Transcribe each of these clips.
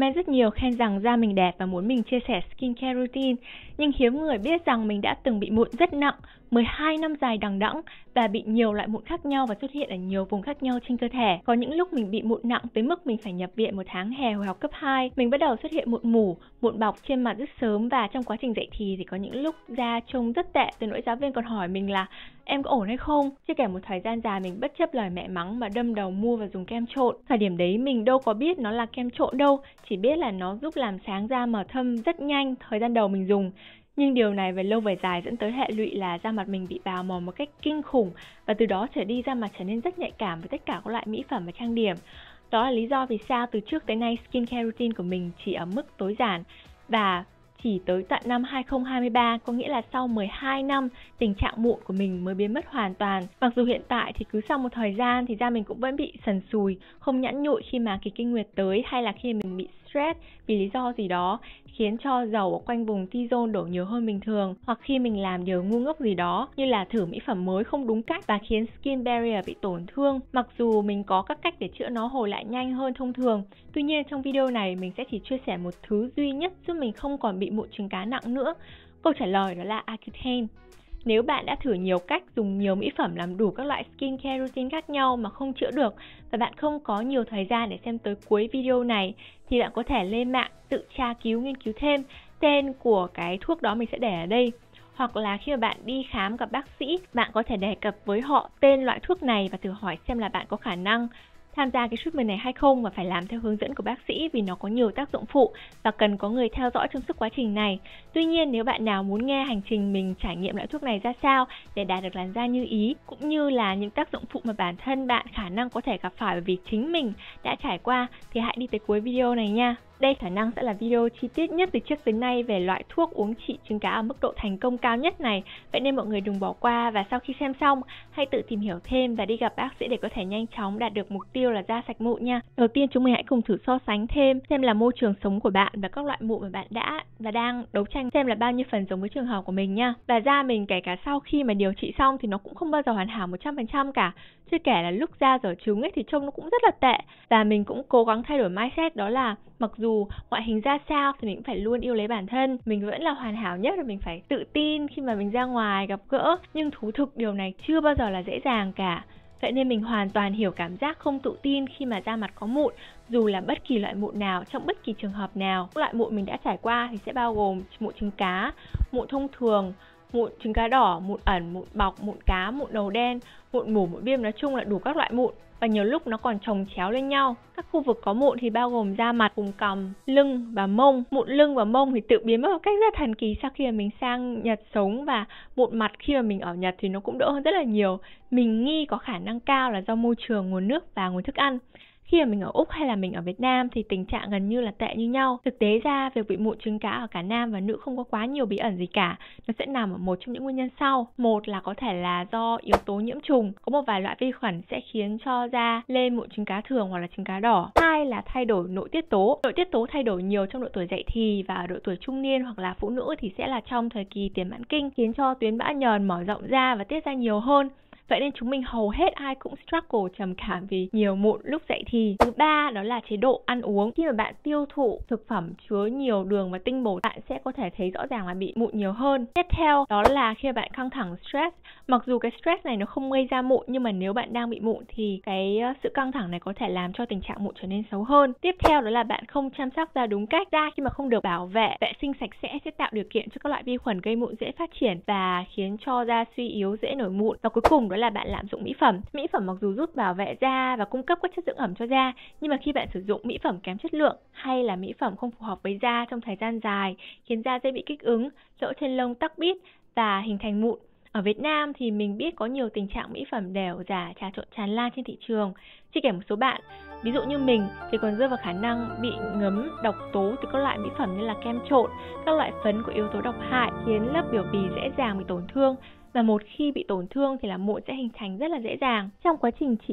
quen rất nhiều khen rằng da mình đẹp và muốn mình chia sẻ skincare routine, nhưng hiếm người biết rằng mình đã từng bị mụn rất nặng, 12 năm dài đằng đẵng và bị nhiều loại mụn khác nhau và xuất hiện ở nhiều vùng khác nhau trên cơ thể. Có những lúc mình bị mụn nặng tới mức mình phải nhập viện một tháng hè hồi học cấp 2. Mình bắt đầu xuất hiện mụn mủ, mụn bọc trên mặt rất sớm và trong quá trình dậy thì có những lúc da trông rất tệ, tới nỗi giáo viên còn hỏi mình là em có ổn hay không. Chưa kể một thời gian dài mình bất chấp lời mẹ mắng mà đâm đầu mua và dùng kem trộn. Thời điểm đấy mình đâu có biết nó là kem trộn đâu, chỉ biết là nó giúp làm sáng da mờ thâm rất nhanh thời gian đầu mình dùng. Nhưng điều này về lâu về dài dẫn tới hệ lụy là da mặt mình bị bào mòn một cách kinh khủng, và từ đó trở đi da mặt trở nên rất nhạy cảm với tất cả các loại mỹ phẩm và trang điểm. Đó là lý do vì sao từ trước tới nay skincare routine của mình chỉ ở mức tối giản, và chỉ tới tận năm 2023, có nghĩa là sau 12 năm, tình trạng mụn của mình mới biến mất hoàn toàn. Mặc dù hiện tại thì cứ sau một thời gian thì da mình cũng vẫn bị sần sùi, không nhẵn nhụi khi mà kỳ kinh nguyệt tới, hay là khi mình bị stress vì lý do gì đó khiến cho dầu ở quanh vùng T-zone đổ nhiều hơn bình thường, hoặc khi mình làm điều ngu ngốc gì đó như là thử mỹ phẩm mới không đúng cách và khiến skin barrier bị tổn thương. Mặc dù mình có các cách để chữa nó hồi lại nhanh hơn thông thường, tuy nhiên trong video này mình sẽ chỉ chia sẻ một thứ duy nhất giúp mình không còn bị mụn trứng cá nặng nữa. Câu trả lời đó là Accutane. Nếu bạn đã thử nhiều cách, dùng nhiều mỹ phẩm, làm đủ các loại skincare routine khác nhau mà không chữa được, và bạn không có nhiều thời gian để xem tới cuối video này, thì bạn có thể lên mạng tự tra cứu, nghiên cứu thêm. Tên của cái thuốc đó mình sẽ để ở đây. Hoặc là khi mà bạn đi khám gặp bác sĩ, bạn có thể đề cập với họ tên loại thuốc này và thử hỏi xem là bạn có khả năng tham gia cái treatment này hay không, và phải làm theo hướng dẫn của bác sĩ vì nó có nhiều tác dụng phụ và cần có người theo dõi trong suốt quá trình này. Tuy nhiên, nếu bạn nào muốn nghe hành trình mình trải nghiệm loại thuốc này ra sao để đạt được làn da như ý, cũng như là những tác dụng phụ mà bản thân bạn khả năng có thể gặp phải bởi vì chính mình đã trải qua, thì hãy đi tới cuối video này nha. Đây khả năng sẽ là video chi tiết nhất từ trước tới nay về loại thuốc uống trị trứng cá ở mức độ thành công cao nhất này. Vậy nên mọi người đừng bỏ qua, và sau khi xem xong, hãy tự tìm hiểu thêm và đi gặp bác sĩ để có thể nhanh chóng đạt được mục tiêu là da sạch mụn nha. Đầu tiên chúng mình hãy cùng thử so sánh thêm xem là môi trường sống của bạn và các loại mụn mà bạn đã và đang đấu tranh xem là bao nhiêu phần giống với trường hợp của mình nha. Và da mình kể cả sau khi mà điều trị xong thì nó cũng không bao giờ hoàn hảo 100% cả. Chưa kể là lúc da dở trứng ấy thì trông nó cũng rất là tệ. Và mình cũng cố gắng thay đổi mindset, đó là mặc dù ngoại hình ra sao thì mình cũng phải luôn yêu lấy bản thân. Mình vẫn là hoàn hảo nhất và mình phải tự tin khi mà mình ra ngoài gặp gỡ. Nhưng thú thực điều này chưa bao giờ là dễ dàng cả. Vậy nên mình hoàn toàn hiểu cảm giác không tự tin khi mà da mặt có mụn, dù là bất kỳ loại mụn nào, trong bất kỳ trường hợp nào. Các loại mụn mình đã trải qua thì sẽ bao gồm mụn trứng cá, mụn thông thường, mụn trứng cá đỏ, mụn ẩn, mụn bọc, mụn cá, mụn đầu đen, mụn mủ, mụn viêm, nói chung là đủ các loại mụn. Và nhiều lúc nó còn chồng chéo lên nhau. Các khu vực có mụn thì bao gồm da mặt, vùng cằm, lưng và mông. Mụn lưng và mông thì tự biến mất một cách rất thần kỳ sau khi mà mình sang Nhật sống, và mụn mặt khi mà mình ở Nhật thì nó cũng đỡ hơn rất là nhiều. Mình nghi có khả năng cao là do môi trường, nguồn nước và nguồn thức ăn. Khi mà mình ở Úc hay là mình ở Việt Nam thì tình trạng gần như là tệ như nhau. Thực tế ra, việc bị mụn trứng cá ở cả nam và nữ không có quá nhiều bí ẩn gì cả. Nó sẽ nằm ở một trong những nguyên nhân sau. Một là có thể là do yếu tố nhiễm trùng. Có một vài loại vi khuẩn sẽ khiến cho da lên mụn trứng cá thường hoặc là trứng cá đỏ. Hai là thay đổi nội tiết tố. Nội tiết tố thay đổi nhiều trong độ tuổi dậy thì, và ở độ tuổi trung niên hoặc là phụ nữ thì sẽ là trong thời kỳ tiền mãn kinh, khiến cho tuyến bã nhờn mở rộng ra và tiết ra nhiều hơn. Vậy nên chúng mình hầu hết ai cũng struggle trầm cảm vì nhiều mụn lúc dậy thì. Thứ ba đó là chế độ ăn uống. Khi mà bạn tiêu thụ thực phẩm chứa nhiều đường và tinh bột, bạn sẽ có thể thấy rõ ràng là bị mụn nhiều hơn. Tiếp theo đó là khi mà bạn căng thẳng, stress. Mặc dù cái stress này nó không gây ra mụn, nhưng mà nếu bạn đang bị mụn thì cái sự căng thẳng này có thể làm cho tình trạng mụn trở nên xấu hơn. Tiếp theo đó là bạn không chăm sóc da đúng cách. Da khi mà không được bảo vệ, vệ sinh sạch sẽ tạo điều kiện cho các loại vi khuẩn gây mụn dễ phát triển và khiến cho da suy yếu, dễ nổi mụn. Và cuối cùng đó là bạn lạm dụng mỹ phẩm. Mỹ phẩm mặc dù giúp bảo vệ da và cung cấp các chất dưỡng ẩm cho da, nhưng mà khi bạn sử dụng mỹ phẩm kém chất lượng hay là mỹ phẩm không phù hợp với da trong thời gian dài, khiến da dễ bị kích ứng, lỗ chân lông tắc bít và hình thành mụn. Ở Việt Nam thì mình biết có nhiều tình trạng mỹ phẩm đều, giả, trà trộn tràn lan trên thị trường. Chưa kể một số bạn, ví dụ như mình, thì còn rơi vào khả năng bị ngấm độc tố từ các loại mỹ phẩm như là kem trộn, các loại phấn có yếu tố độc hại khiến lớp biểu bì dễ dàng bị tổn thương. Và một khi bị tổn thương thì là mụn sẽ hình thành rất là dễ dàng. Trong quá trình trị mụn,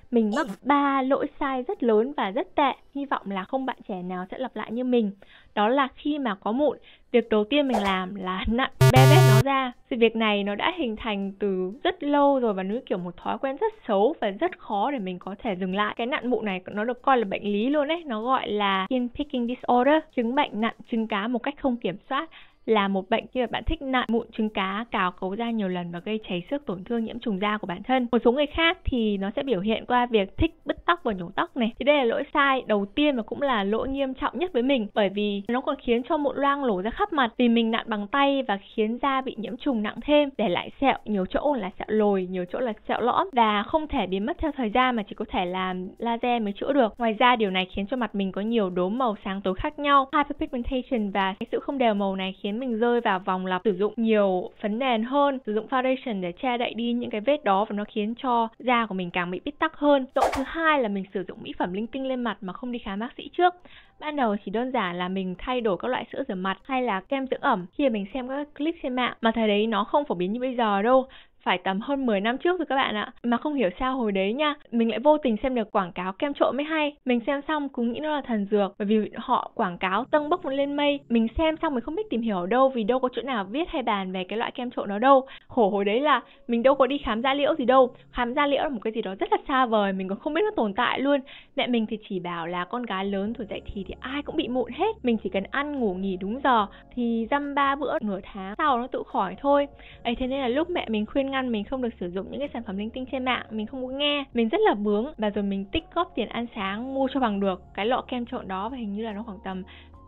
Mình mắc 3 lỗi sai rất lớn và rất tệ, hy vọng là không bạn trẻ nào sẽ lặp lại như mình. Đó là khi mà có mụn, việc đầu tiên mình làm là nặn be bét nó ra. Sự việc này nó đã hình thành từ rất lâu rồi và nó kiểu một thói quen rất xấu và rất khó để mình có thể dừng lại. Cái nặn mụn này nó được coi là bệnh lý luôn ấy, nó gọi là skin picking disorder, chứng bệnh nặn trứng cá một cách không kiểm soát. Là một bệnh khi mà bạn thích nặn mụn trứng cá, cào cấu da nhiều lần và gây cháy xước, tổn thương, nhiễm trùng da của bản thân. Một số người khác thì nó sẽ biểu hiện qua việc thích bứt tóc và nhổ tóc này. Thì đây là lỗi sai đầu tiên và cũng là lỗi nghiêm trọng nhất với mình, bởi vì nó còn khiến cho mụn loang lổ ra khắp mặt vì mình nặn bằng tay và khiến da bị nhiễm trùng nặng thêm, để lại sẹo, nhiều chỗ là sẹo lồi, nhiều chỗ là sẹo lõm và không thể biến mất theo thời gian mà chỉ có thể làm laser mới chữa được. Ngoài ra điều này khiến cho mặt mình có nhiều đốm màu sáng tối khác nhau, hyperpigmentation, và cái sự không đều màu này khiến mình rơi vào vòng lặp sử dụng nhiều phấn nền hơn, sử dụng foundation để che đậy đi những cái vết đó và nó khiến cho da của mình càng bị bít tắc hơn. Lỗi thứ hai là mình sử dụng mỹ phẩm linh tinh lên mặt mà không đi khám bác sĩ trước. Ban đầu chỉ đơn giản là mình thay đổi các loại sữa rửa mặt hay là kem dưỡng ẩm khi mà mình xem các clip trên mạng, mà thời đấy nó không phổ biến như bây giờ đâu. Phải tầm hơn 10 năm trước rồi các bạn ạ. Mà không hiểu sao hồi đấy nha, mình lại vô tình xem được quảng cáo kem trộn mới hay. Mình xem xong cũng nghĩ nó là thần dược, bởi vì họ quảng cáo tâng bốc lên mây. Mình xem xong mình không biết tìm hiểu ở đâu, vì đâu có chỗ nào viết hay bàn về cái loại kem trộn đó đâu. Khổ hồi đấy là mình đâu có đi khám da liễu gì đâu. Khám da liễu là một cái gì đó rất là xa vời, mình còn không biết nó tồn tại luôn. Mẹ mình thì chỉ bảo là con gái lớn tuổi dậy thì ai cũng bị mụn hết, mình chỉ cần ăn ngủ nghỉ đúng giờ thì dăm 3 bữa nửa tháng sau nó tự khỏi thôi. Ấy thế nên là lúc mẹ mình khuyên ngăn mình không được sử dụng những cái sản phẩm linh tinh trên mạng, mình không có nghe, mình rất là bướng và rồi mình tích góp tiền ăn sáng mua cho bằng được cái lọ kem trộn đó, và hình như là nó khoảng tầm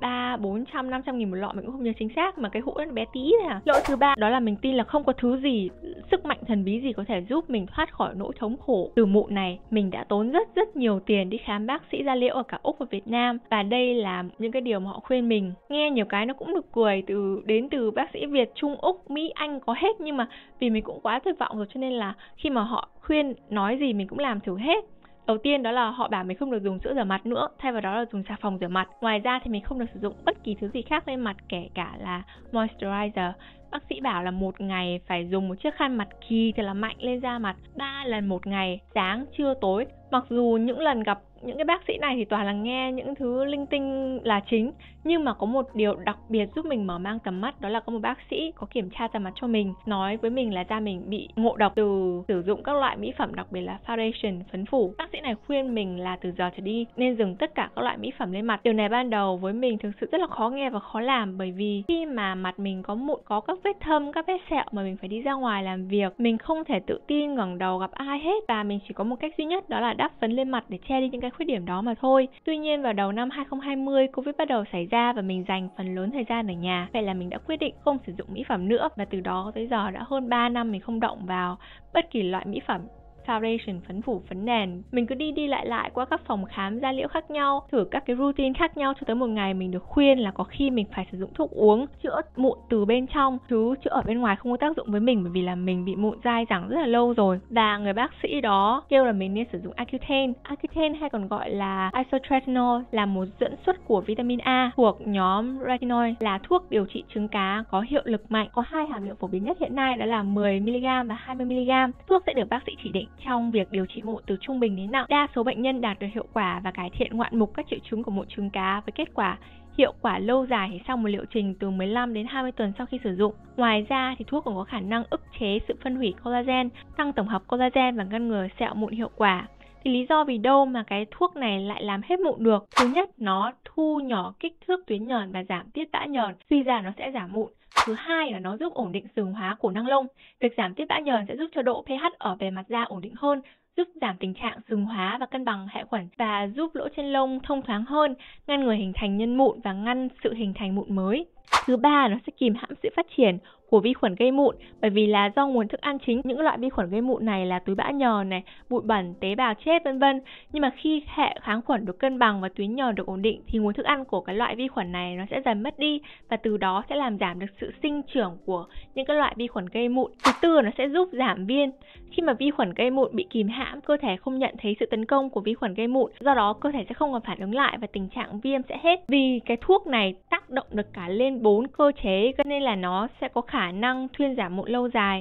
400, 500 nghìn một lọ, mình cũng không nhớ chính xác, mà cái hũ nó bé tí thôi à. Lỗi thứ ba đó là mình tin là không có thứ gì, sức mạnh thần bí gì có thể giúp mình thoát khỏi nỗi thống khổ từ mụn này. Mình đã tốn rất nhiều tiền đi khám bác sĩ da liễu ở cả Úc và Việt Nam, và đây là những cái điều mà họ khuyên mình. Nghe nhiều cái nó cũng được cười, đến từ bác sĩ Việt, Trung, Úc, Mỹ, Anh có hết, nhưng mà vì mình cũng quá tuyệt vọng rồi cho nên là khi mà họ khuyên nói gì mình cũng làm thử hết. Đầu tiên đó là họ bảo mình không được dùng sữa rửa mặt nữa, thay vào đó là dùng xà phòng rửa mặt. Ngoài ra thì mình không được sử dụng bất kỳ thứ gì khác lên mặt, kể cả là moisturizer. Bác sĩ bảo là một ngày phải dùng một chiếc khăn mặt kỳ thật là mạnh lên da mặt 3 lần một ngày, sáng, trưa, tối. Mặc dù những lần gặp những cái bác sĩ này thì toàn là nghe những thứ linh tinh là chính, nhưng mà có một điều đặc biệt giúp mình mở mang tầm mắt, đó là có một bác sĩ có kiểm tra da mặt cho mình, nói với mình là da mình bị ngộ độc từ sử dụng các loại mỹ phẩm, đặc biệt là foundation, phấn phủ. Bác sĩ này khuyên mình là từ giờ trở đi nên dừng tất cả các loại mỹ phẩm lên mặt. Điều này ban đầu với mình thực sự rất là khó nghe và khó làm, bởi vì khi mà mặt mình có mụn, có các vết thâm, các vết sẹo mà mình phải đi ra ngoài làm việc, mình không thể tự tin ngẩng đầu gặp ai hết, và mình chỉ có một cách duy nhất, đó là đắp phấn lên mặt để che đi những cái khuyết điểm đó mà thôi. Tuy nhiên vào đầu năm 2020, Covid bắt đầu xảy ra và mình dành phần lớn thời gian ở nhà. Vậy là mình đã quyết định không sử dụng mỹ phẩm nữa, và từ đó tới giờ đã hơn 3 năm mình không động vào bất kỳ loại mỹ phẩm, foundation, phấn phủ, phấn nền. Mình cứ đi lại qua các phòng khám da liễu khác nhau, thử các cái routine khác nhau, cho tới một ngày mình được khuyên là có khi mình phải sử dụng thuốc uống chữa mụn từ bên trong, chứ chữa ở bên ngoài không có tác dụng với mình, bởi vì là mình bị mụn dai dẳng rất là lâu rồi. Và người bác sĩ đó kêu là mình nên sử dụng Accutane. Accutane hay còn gọi là isotretinoin là một dẫn xuất của vitamin A thuộc nhóm retinoid, là thuốc điều trị trứng cá có hiệu lực mạnh, có 2 hàm lượng phổ biến nhất hiện nay, đó là 10mg và 20mg. Thuốc sẽ được bác sĩ chỉ định trong việc điều trị mụn từ trung bình đến nặng. Đa số bệnh nhân đạt được hiệu quả và cải thiện ngoạn mục các triệu chứng của mụn trứng cá, với kết quả hiệu quả lâu dài sau một liệu trình từ 15 đến 20 tuần sau khi sử dụng. Ngoài ra thì thuốc còn có khả năng ức chế sự phân hủy collagen, tăng tổng hợp collagen và ngăn ngừa sẹo mụn hiệu quả. Thì lý do vì đâu mà cái thuốc này lại làm hết mụn được? Thứ nhất, nó thu nhỏ kích thước tuyến nhờn và giảm tiết bã nhờn, suy ra nó sẽ giảm mụn. Thứ hai là nó giúp ổn định sừng hóa cổ năng lông. Việc giảm tiết bã nhờn sẽ giúp cho độ pH ở bề mặt da ổn định hơn, giúp giảm tình trạng sừng hóa và cân bằng hệ khuẩn, và giúp lỗ chân lông thông thoáng hơn, ngăn ngừa hình thành nhân mụn và ngăn sự hình thành mụn mới. Thứ ba, nó sẽ kìm hãm sự phát triển của vi khuẩn gây mụn, bởi vì là do nguồn thức ăn chính những loại vi khuẩn gây mụn này là túi bã nhờn này, bụi bẩn, tế bào chết vân vân. Nhưng mà khi hệ kháng khuẩn được cân bằng và tuyến nhờn được ổn định thì nguồn thức ăn của cái loại vi khuẩn này nó sẽ dần mất đi, và từ đó sẽ làm giảm được sự sinh trưởng của những cái loại vi khuẩn gây mụn. Thứ tư, nó sẽ giúp giảm viêm. Khi mà vi khuẩn gây mụn bị kìm hãm, cơ thể không nhận thấy sự tấn công của vi khuẩn gây mụn, do đó cơ thể sẽ không còn phản ứng lại và tình trạng viêm sẽ hết. Vì cái thuốc này tác động được cả lên 4 cơ chế, nên là nó sẽ có khả năng thuyên giảm mụn lâu dài.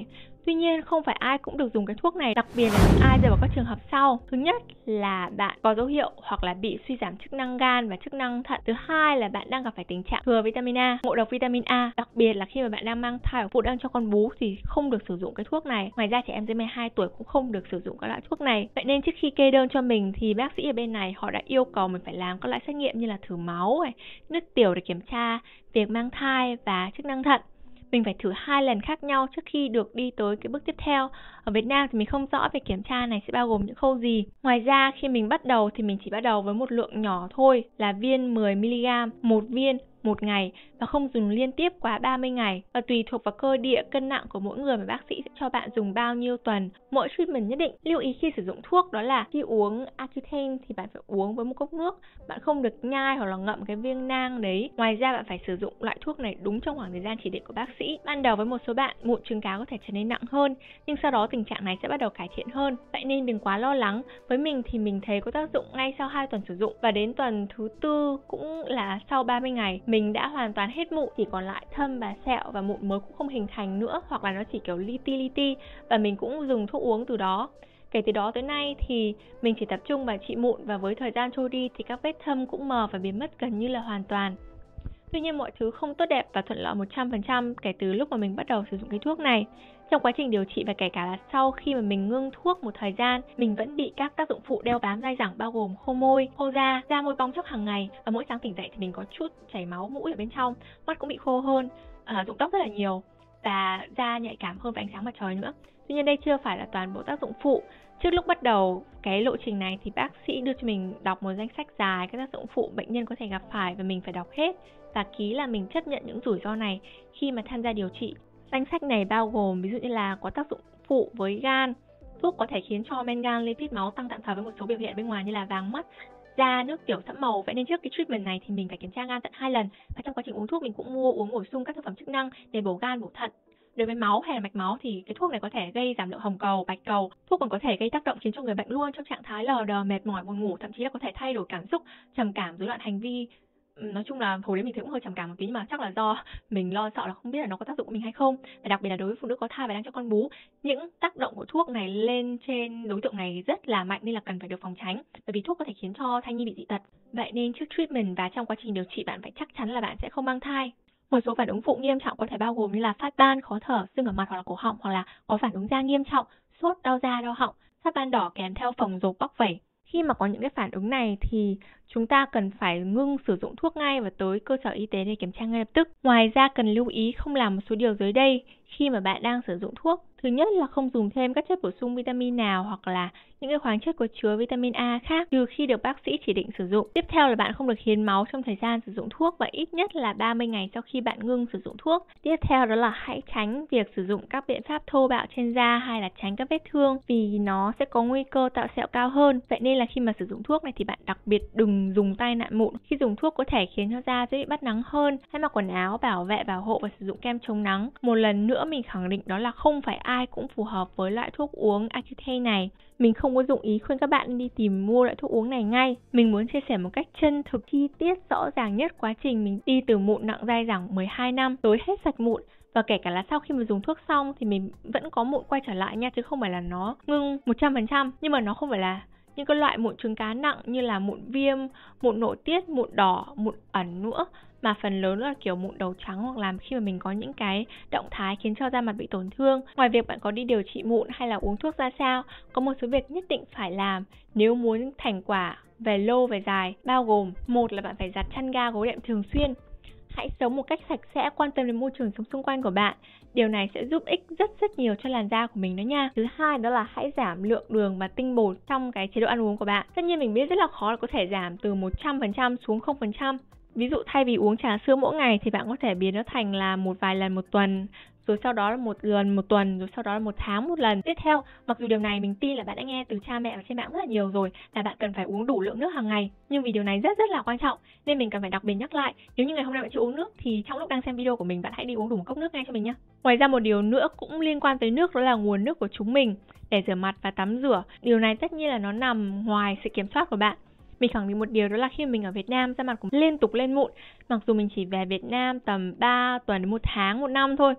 Tuy nhiên, không phải ai cũng được dùng cái thuốc này, đặc biệt là những ai rơi vào các trường hợp sau. Thứ nhất là bạn có dấu hiệu hoặc là bị suy giảm chức năng gan và chức năng thận. Thứ hai là bạn đang gặp phải tình trạng thừa vitamin A, ngộ độc vitamin A. Đặc biệt là khi mà bạn đang mang thai hoặc phụ đang cho con bú thì không được sử dụng cái thuốc này. Ngoài ra, trẻ em dưới 12 tuổi cũng không được sử dụng các loại thuốc này. Vậy nên trước khi kê đơn cho mình thì bác sĩ ở bên này họ đã yêu cầu mình phải làm các loại xét nghiệm như là thử máu, nước tiểu để kiểm tra việc mang thai và chức năng thận. Mình phải thử 2 lần khác nhau trước khi được đi tới cái bước tiếp theo. Ở Việt Nam thì mình không rõ việc kiểm tra này sẽ bao gồm những khâu gì. Ngoài ra khi mình bắt đầu thì mình chỉ bắt đầu với một lượng nhỏ thôi là viên 10mg, một viên một ngày và không dùng liên tiếp quá 30 ngày. Và tùy thuộc vào cơ địa, cân nặng của mỗi người mà bác sĩ sẽ cho bạn dùng bao nhiêu tuần. Mỗi treatment nhất định, lưu ý khi sử dụng thuốc đó là khi uống Accutane thì bạn phải uống với một cốc nước. Bạn không được nhai hoặc là ngậm cái viên nang đấy. Ngoài ra bạn phải sử dụng loại thuốc này đúng trong khoảng thời gian chỉ định của bác sĩ. Ban đầu với một số bạn, mụn trứng cá có thể trở nên nặng hơn, nhưng sau đó tình trạng này sẽ bắt đầu cải thiện hơn. Vậy nên đừng quá lo lắng. Với mình thì mình thấy có tác dụng ngay sau 2 tuần sử dụng và đến tuần thứ 4 cũng là sau 30 ngày. Mình đã hoàn toàn hết mụn, chỉ còn lại thâm và sẹo và mụn mới cũng không hình thành nữa, hoặc là nó chỉ kiểu li ti và mình cũng dừng thuốc uống từ đó. Kể từ đó tới nay thì mình chỉ tập trung vào trị mụn và với thời gian trôi đi thì các vết thâm cũng mờ và biến mất gần như là hoàn toàn. Tuy nhiên mọi thứ không tốt đẹp và thuận lợi 100% kể từ lúc mà mình bắt đầu sử dụng cái thuốc này. Trong quá trình điều trị và kể cả là sau khi mà mình ngưng thuốc một thời gian, mình vẫn bị các tác dụng phụ đeo bám dai dẳng bao gồm khô môi, khô da môi bong chóc hàng ngày và mỗi sáng tỉnh dậy thì mình có chút chảy máu mũi ở bên trong, mắt cũng bị khô hơn, rụng tóc rất là nhiều và da nhạy cảm hơn với ánh sáng mặt trời nữa. Tuy nhiên đây chưa phải là toàn bộ tác dụng phụ. Trước lúc bắt đầu cái lộ trình này thì bác sĩ đưa cho mình đọc một danh sách dài các tác dụng phụ bệnh nhân có thể gặp phải và mình phải đọc hết và ký là mình chấp nhận những rủi ro này khi mà tham gia điều trị. Danh sách này bao gồm ví dụ như là có tác dụng phụ với gan, thuốc có thể khiến cho men gan, lipid máu tăng tạm thời với một số biểu hiện bên ngoài như là vàng mắt, da, nước tiểu sẫm màu. Vậy nên trước cái treatment này thì mình phải kiểm tra gan tận 2 lần và trong quá trình uống thuốc mình cũng uống bổ sung các thực phẩm chức năng để bổ gan, bổ thận. Đối với máu hay là mạch máu thì cái thuốc này có thể gây giảm lượng hồng cầu, bạch cầu. Thuốc còn có thể gây tác động khiến cho người bệnh luôn trong trạng thái lờ đờ, mệt mỏi, buồn ngủ, thậm chí là có thể thay đổi cảm xúc, trầm cảm, rối loạn hành vi. Nói chung là hồi đấy mình thấy cũng hơi trầm cảm một tí, nhưng mà chắc là do mình lo sợ là không biết là nó có tác dụng của mình hay không. Và đặc biệt là đối với phụ nữ có thai và đang cho con bú, những tác động của thuốc này lên trên đối tượng này rất là mạnh nên là cần phải được phòng tránh, bởi vì thuốc có thể khiến cho thai nhi bị dị tật. Vậy nên trước treatment và trong quá trình điều trị bạn phải chắc chắn là bạn sẽ không mang thai. Một số phản ứng phụ nghiêm trọng có thể bao gồm như là phát ban, khó thở, sưng ở mặt hoặc là cổ họng, hoặc là có phản ứng da nghiêm trọng, sốt, đau da, đau họng, phát ban đỏ kèm theo phồng rộp, bóc vẩy. Khi mà có những cái phản ứng này thì chúng ta cần phải ngưng sử dụng thuốc ngay và tới cơ sở y tế để kiểm tra ngay lập tức. Ngoài ra cần lưu ý không làm một số điều dưới đây khi mà bạn đang sử dụng thuốc. Thứ nhất là không dùng thêm các chất bổ sung vitamin nào hoặc là những cái khoáng chất có chứa vitamin A khác trừ khi được bác sĩ chỉ định sử dụng. Tiếp theo là bạn không được hiến máu trong thời gian sử dụng thuốc và ít nhất là 30 ngày sau khi bạn ngưng sử dụng thuốc. Tiếp theo đó là hãy tránh việc sử dụng các biện pháp thô bạo trên da hay là tránh các vết thương vì nó sẽ có nguy cơ tạo sẹo cao hơn. Vậy nên là khi mà sử dụng thuốc này thì bạn đặc biệt đừng dùng tay nặn mụn. Khi dùng thuốc có thể khiến cho da dễ bị bắt nắng hơn. Hãy mặc quần áo bảo vệ, bảo hộ và sử dụng kem chống nắng. Một lần nữa mình khẳng định đó là không phải ai cũng phù hợp với loại thuốc uống Accutane này. Mình không có dụng ý khuyên các bạn đi tìm mua loại thuốc uống này ngay. Mình muốn chia sẻ một cách chân thực, chi tiết, rõ ràng nhất quá trình mình đi từ mụn nặng dai dẳng 12 năm tới hết sạch mụn. Và kể cả là sau khi mà dùng thuốc xong thì mình vẫn có mụn quay trở lại nha, chứ không phải là nó ngưng 100%. Nhưng mà nó không phải là những cái loại mụn trứng cá nặng như là mụn viêm, mụn nội tiết, mụn đỏ, mụn ẩn nữa, mà phần lớn là kiểu mụn đầu trắng hoặc là khi mà mình có những cái động thái khiến cho da mặt bị tổn thương. Ngoài việc bạn có đi điều trị mụn hay là uống thuốc ra sao, có một số việc nhất định phải làm nếu muốn thành quả về lâu về dài, bao gồm một là bạn phải giặt chăn ga gối đệm thường xuyên. Hãy sống một cách sạch sẽ, quan tâm đến môi trường sống xung quanh của bạn. Điều này sẽ giúp ích rất nhiều cho làn da của mình đó nha. Thứ hai đó là hãy giảm lượng đường và tinh bột trong cái chế độ ăn uống của bạn. Tất nhiên mình biết rất là khó là có thể giảm từ 100% xuống 0%. Ví dụ thay vì uống trà sữa mỗi ngày thì bạn có thể biến nó thành là một vài lần một tuần, rồi sau đó là một lần một tuần, rồi sau đó là một tháng một lần. Tiếp theo, mặc dù điều này mình tin là bạn đã nghe từ cha mẹ và trên mạng rất là nhiều rồi, là bạn cần phải uống đủ lượng nước hàng ngày, nhưng vì điều này rất là quan trọng nên mình cần phải đặc biệt nhắc lại. Nếu như ngày hôm nay bạn chưa uống nước thì trong lúc đang xem video của mình, bạn hãy đi uống đủ một cốc nước ngay cho mình nhé. Ngoài ra một điều nữa cũng liên quan tới nước, đó là nguồn nước của chúng mình để rửa mặt và tắm rửa. Điều này tất nhiên là nó nằm ngoài sự kiểm soát của bạn. Mình khẳng định một điều, đó là khi mình ở Việt Nam, da mặt của mình liên tục lên mụn, mặc dù mình chỉ về Việt Nam tầm 3 tuần đến 1 tháng, 1 năm thôi.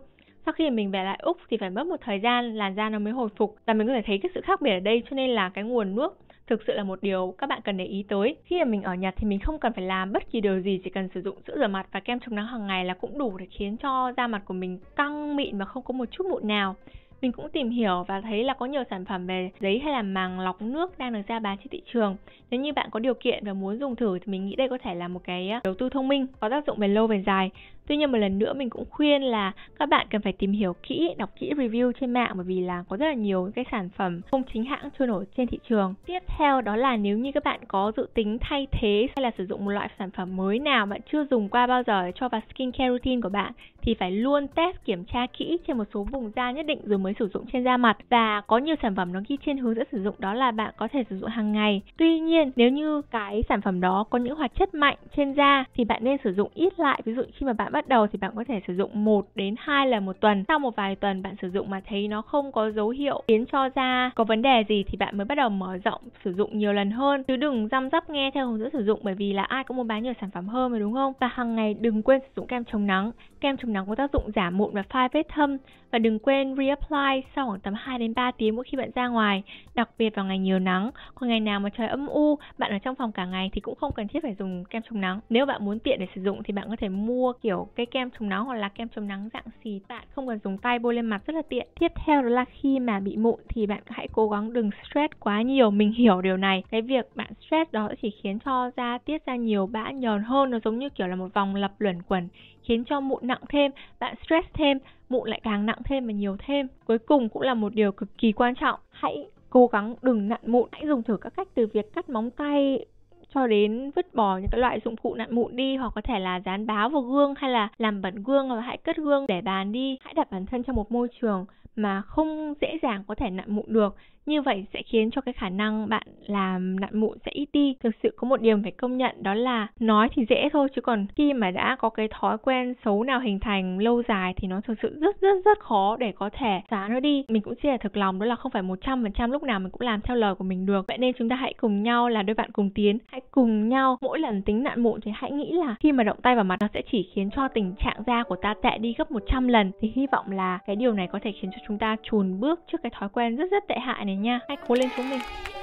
Sau khi mình về lại Úc thì phải mất một thời gian làn da nó mới hồi phục, và mình có thể thấy cái sự khác biệt ở đây, cho nên là cái nguồn nước thực sự là một điều các bạn cần để ý tới. Khi mà mình ở Nhật thì mình không cần phải làm bất kỳ điều gì, chỉ cần sử dụng sữa rửa mặt và kem chống nắng hàng ngày là cũng đủ để khiến cho da mặt của mình căng mịn và không có một chút mụn nào. Mình cũng tìm hiểu và thấy là có nhiều sản phẩm về giấy hay là màng lọc nước đang được ra bán trên thị trường. Nếu như bạn có điều kiện và muốn dùng thử thì mình nghĩ đây có thể là một cái đầu tư thông minh, có tác dụng về lâu về dài. Tuy nhiên một lần nữa mình cũng khuyên là các bạn cần phải tìm hiểu kỹ, đọc kỹ review trên mạng, bởi vì là có rất là nhiều cái sản phẩm không chính hãng trôi nổi trên thị trường. Tiếp theo đó là nếu như các bạn có dự tính thay thế hay là sử dụng một loại sản phẩm mới nào bạn chưa dùng qua bao giờ để cho vào skincare routine của bạn thì phải luôn test kiểm tra kỹ trên một số vùng da nhất định rồi mới sử dụng trên da mặt. Và có nhiều sản phẩm nó ghi trên hướng dẫn sử dụng đó là bạn có thể sử dụng hàng ngày. Tuy nhiên nếu như cái sản phẩm đó có những hoạt chất mạnh trên da thì bạn nên sử dụng ít lại. Ví dụ khi mà bạn bắt đầu thì bạn có thể sử dụng 1 đến 2 lần một tuần. Sau một vài tuần bạn sử dụng mà thấy nó không có dấu hiệu khiến cho da có vấn đề gì thì bạn mới bắt đầu mở rộng sử dụng nhiều lần hơn, chứ đừng răm rắp nghe theo hướng dẫn sử dụng, bởi vì là ai cũng muốn bán nhiều sản phẩm hơn mà, đúng không? Và hàng ngày đừng quên sử dụng kem chống nắng. Kem chống nắng có tác dụng giảm mụn và phai vết thâm, và đừng quên reapply sau khoảng tầm 2 đến 3 tiếng mỗi khi bạn ra ngoài, đặc biệt vào ngày nhiều nắng. Còn ngày nào mà trời âm u, bạn ở trong phòng cả ngày thì cũng không cần thiết phải dùng kem chống nắng. Nếu bạn muốn tiện để sử dụng thì bạn có thể mua kiểu cái kem chống nắng hoặc là kem chống nắng dạng xịt, bạn không cần dùng tay bôi lên mặt, rất là tiện. Tiếp theo đó là khi mà bị mụn thì bạn hãy cố gắng đừng stress quá nhiều. Mình hiểu điều này, cái việc bạn stress đó chỉ khiến cho da tiết ra nhiều bã nhờn hơn, nó giống như kiểu là một vòng lặp luẩn quẩn, khiến cho mụn nặng thêm. Bạn stress thêm, mụn lại càng nặng thêm và nhiều thêm. Cuối cùng cũng là một điều cực kỳ quan trọng, hãy cố gắng đừng nặn mụn. Hãy dùng thử các cách từ việc cắt móng tay cho đến vứt bỏ những cái loại dụng cụ nặn mụn đi, hoặc có thể là dán báo vào gương hay là làm bẩn gương, và hãy cất gương để bàn đi. Hãy đặt bản thân trong một môi trường mà không dễ dàng có thể nặn mụn được. Như vậy sẽ khiến cho cái khả năng bạn làm nặn mụn sẽ ít đi. Thực sự có một điều phải công nhận, đó là nói thì dễ thôi, chứ còn khi mà đã có cái thói quen xấu nào hình thành lâu dài thì nó thực sự rất khó để có thể xóa nó đi. Mình cũng chia sẻ thực lòng, đó là không phải 100% lúc nào mình cũng làm theo lời của mình được. Vậy nên chúng ta hãy cùng nhau là đôi bạn cùng tiến. Hãy cùng nhau mỗi lần tính nặn mụn thì hãy nghĩ là khi mà động tay vào mặt nó sẽ chỉ khiến cho tình trạng da của ta tệ đi gấp 100 lần. Thì hy vọng là cái điều này có thể khiến cho chúng ta chùn bước trước cái thói quen rất tệ hại này nha. Hãy cố lên chúng mình.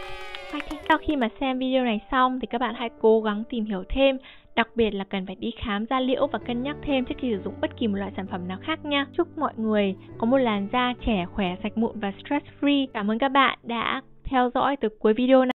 Sau khi mà xem video này xong thì các bạn hãy cố gắng tìm hiểu thêm, đặc biệt là cần phải đi khám da liễu và cân nhắc thêm trước khi sử dụng bất kỳ một loại sản phẩm nào khác nha. Chúc mọi người có một làn da trẻ khỏe, sạch mụn và stress free. Cảm ơn các bạn đã theo dõi từ cuối video này.